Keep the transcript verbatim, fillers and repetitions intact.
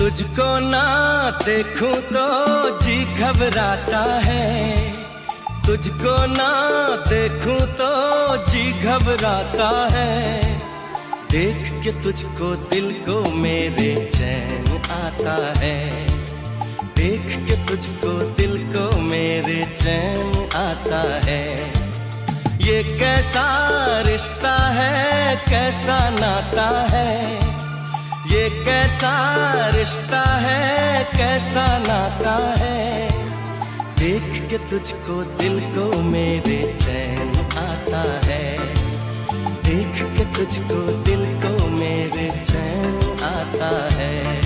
तुझको ना देखूं तो जी घबराता है, तुझको ना देखूं तो जी घबराता है। देख के तुझको दिल को मेरे चैन आता है, देख के तुझको दिल को मेरे चैन आता है। ये कैसा रिश्ता है, कैसा नाता है, ये कैसा रिश्ता है, कैसा नाता है। देख के तुझको दिल को मेरे चैन आता है, देख के तुझको दिल को मेरे चैन आता है।